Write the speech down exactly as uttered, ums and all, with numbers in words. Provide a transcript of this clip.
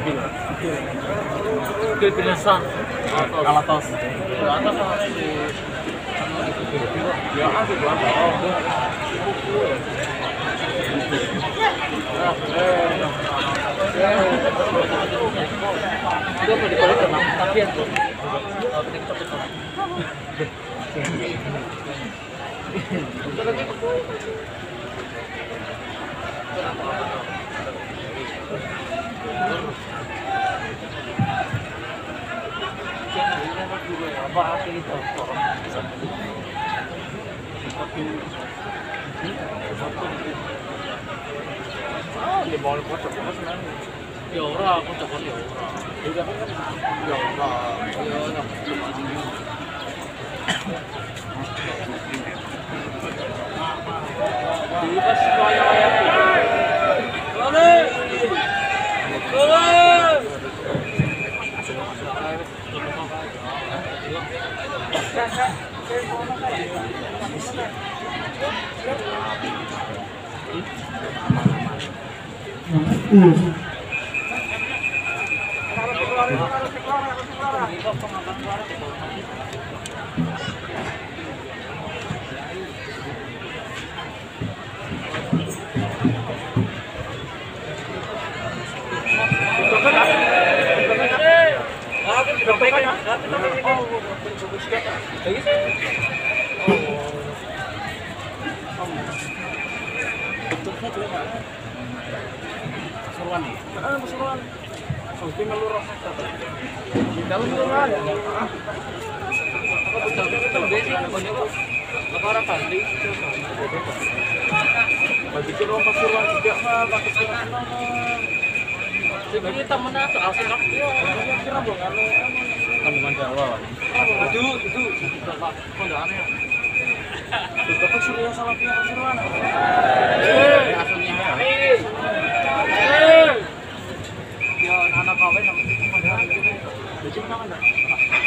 Bil. Bil Bilesan. Alatos. Alatos apa di ya aku bilang itu apa dibalik sama tapian tuh apa akhir itu ah di bawah kocok apa sebenarnya ya ora kocok ya ora ya ya ora ya ora di pas wayang-wayang boleh boleh Pasuruan nih? Ah, Pasuruan. Sampai melurus. Di dalam Pasuruan. Apa betul betul deh sih namanya kok? Apa orang Bali? Bagi kira orang Pasuruan juga mah, pakai surat nama. Jadi temen atau asal aku ya, kira dong anu kandungan Jawa. Itu itu Bapak kondangannya. Bapak sudah salah pihak Pasuruan. Eh, asalnya. Ya anak kawin namanya kondangan gitu. Jadi mana enggak?